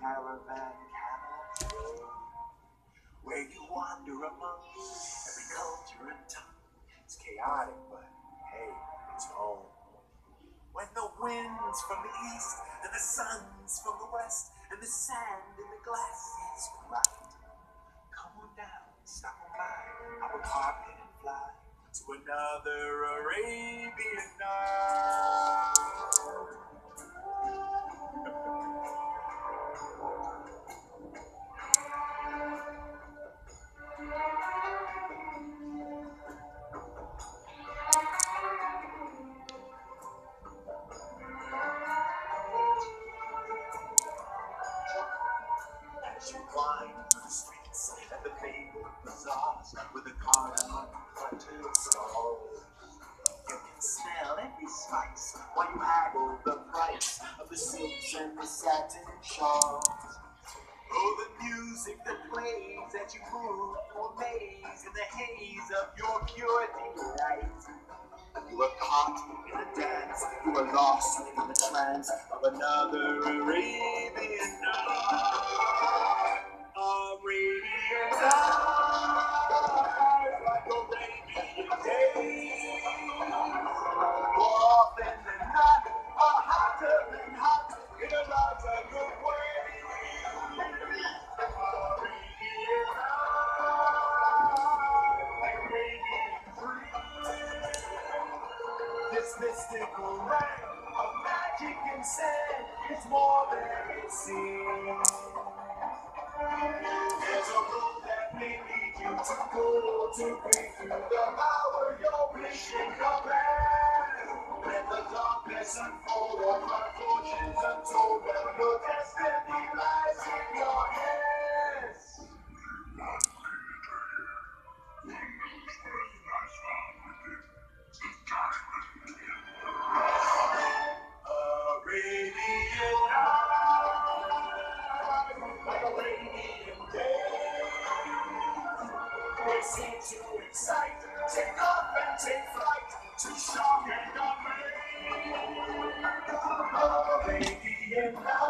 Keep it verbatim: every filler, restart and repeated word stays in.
caravan camel where you wander among every culture and tongue. It's chaotic, but hey, it's home. When the wind's from the east and the sun's from the west and the sand in the glass is right, come on down, stop on by our carpet and fly to another Arabian night. As you wind through the streets and the favorite bazaars with the cardamom cluttered stalls, you can smell every spice while you haggle the price of the silks and the satin shawls. Oh, the music that plays as you move through a maze in the haze of your pure delight. You are caught in the dance, you are lost in the trance of another Arabian night. Arabian night, like Arabian days. More often than not, are hotter than hot in a lot of good ways. Arabian night, like Arabian dreams. This mystical land of magic and sand is more than it seems. There's a road that may lead you to go to bring you the power your wish and command. Let the darkness unfold, all my fortunes untold, well, your destiny lies in your hands. Arabian night, like Arabian days. They seem to excite, take off and take flight, to shock and amaze. Arabian night.